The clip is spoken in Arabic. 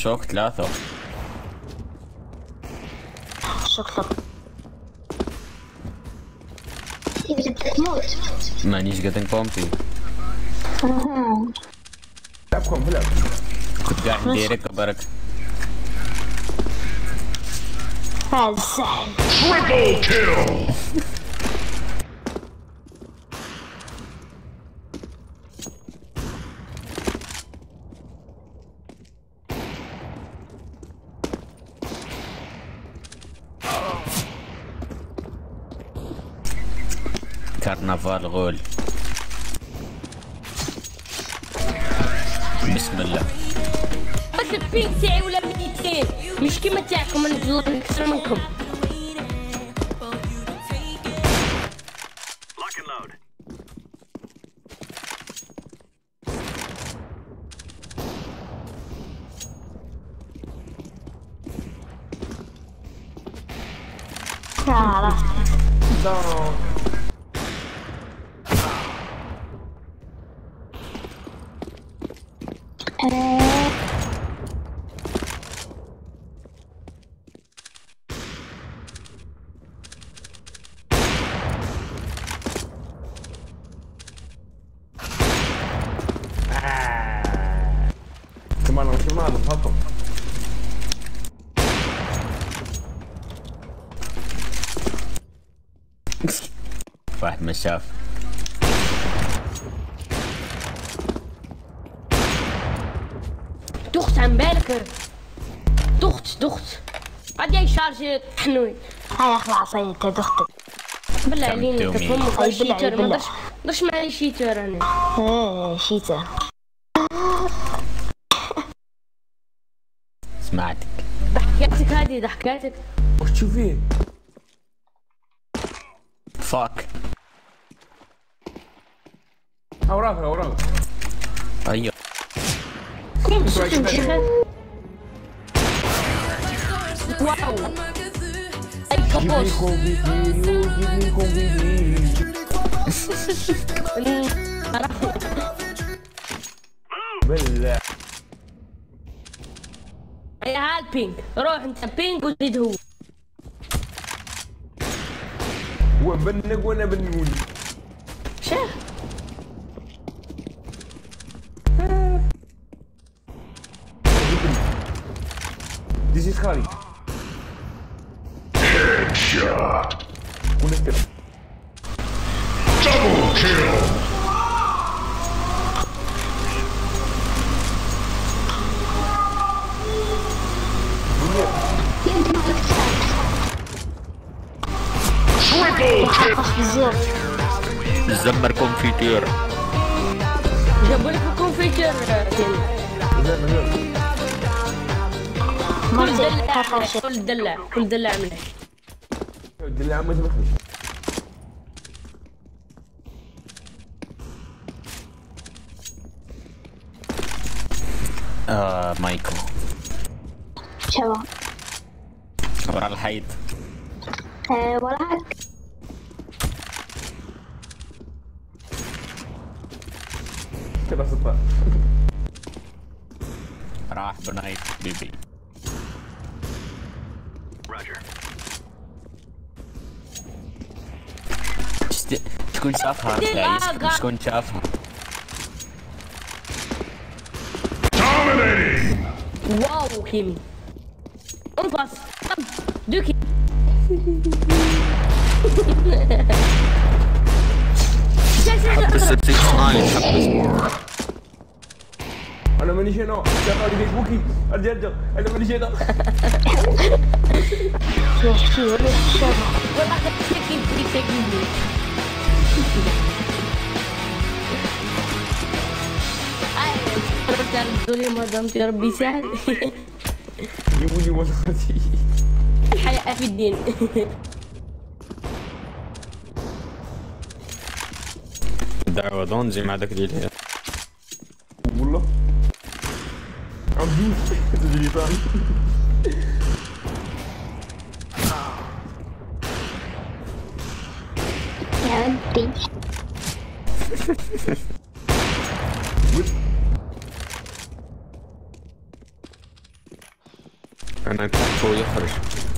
الشوك 3. شكرا. بدك تموت. مانيش قادر بومبي. لعبكم بلعب. كنت قاعد نديرك برك. هذا سهل. Triple kill! كرنفال غول. بسم الله. بس البينك تاعي ولا 200 مش كيما تاعكم نزول اكثر منكم. كمان بحطهم. واحد ما شاف. دخت عن بالك. دخت غادي يشارجي حنوي. هاي خلاص هاي انت دختك. بالله عليك تفهموا شيتر ما درش معايا شيتر انا. ايه شيتر. سمعتك. ضحكاتك هذه ضحكاتك. وش تشوفين؟ فاك. اوراق. ايوه. كم واو. اي كابوس. بالله. يا هالبينج روح انت بينج وزيد هو. هو بنق وانا بنقول. شاه. This is Harry. Headshot! ونكتب. Double kill! Triple kill! زمر كونفيتير. جابوا لك الكونفيتير. كل دلع مليح. الدلع ما تبخلش. مايكل. شو؟ ورا الحيط. وراك. كده 16. راح بنايت بيبي. شكون شافها؟ شكون شافها؟ واو كيمي. انفص. دوكي. حبس التكنايت حبس. انا مانيش هنا. شغال فيسبوكي. ارجع انا مانيش هنا. والله تكفيني. دولي مدام يا ربي يسهل. جيبوا لي وصفتي. الحياة في الدين. دعوة دونزي مع داك ديال والله عبدوس تجري ثاني. يا ودي. انا يتحط ويخرج.